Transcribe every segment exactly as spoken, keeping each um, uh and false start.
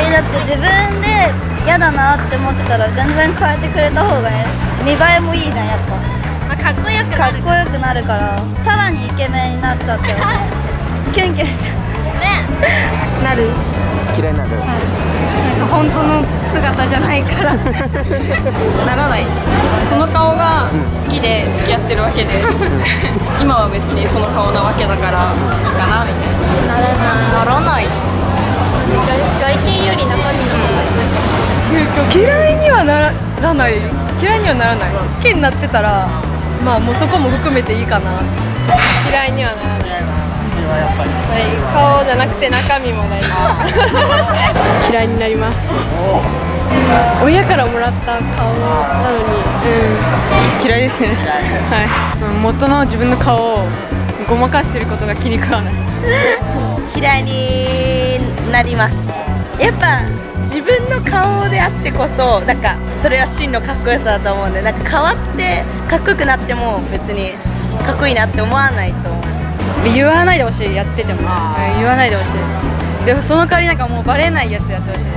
えだって自分で嫌だなって思ってたら全然変えてくれた方がね、見栄えもいいじゃんやっぱ。 まあ、かっこよくかなるっこよくなるからさらにイケメンになっちゃったよね。キュンキュンしちゃうね。 なる。 嫌いになる。 なんか本当の姿じゃないからならない。その顔が好きで付き合ってるわけで今は別にその顔なわけだからいいかなみたいな。ならない。ならない。外見より中身の方がいい。 嫌いにはならない。嫌いにはならない。好きになってたらまあもうそこも含めていいかな。嫌いにはならない。やっぱり顔じゃなくて中身も大事嫌いになります。親からもらった顔なのに、うん、嫌いですね。はい、その元の自分の顔をごまかしてることが気に食わない嫌いになります。やっぱ自分の顔であってこそなんかそれは真のかっこよさだと思うんで、なんか変わってかっこよくなっても別にかっこいいなって思わないと思う。 言わないでほしい。やってても、うん、言わないでほしい。でもその代わりなんかもうバレないやつやってほしいです。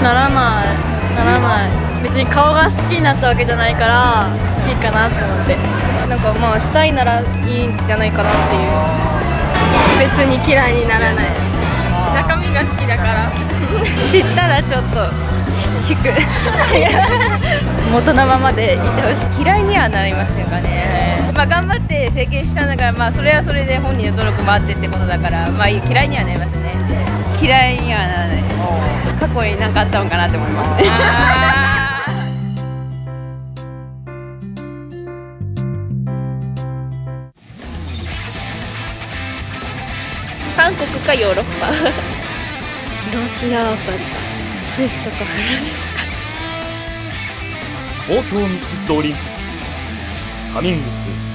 ならないならない。別に顔が好きになったわけじゃないからいいかなって思って、なんかまあしたいならいいんじゃないかなっていう。別に嫌いにならない。中身が好きだから知ったらちょっと引く元のままでいてほしい。嫌いにはなりませんかね。まあ頑張って整形したんだから、まあそれはそれで本人の努力もあってってことだから、まあ嫌いにはなりますね。嫌いにはならない。過去に何かあったのかなって思いますね。 韓国かヨーロッパロシアータリスイスとかフランスとか。 東京ミックスドリンクカミングス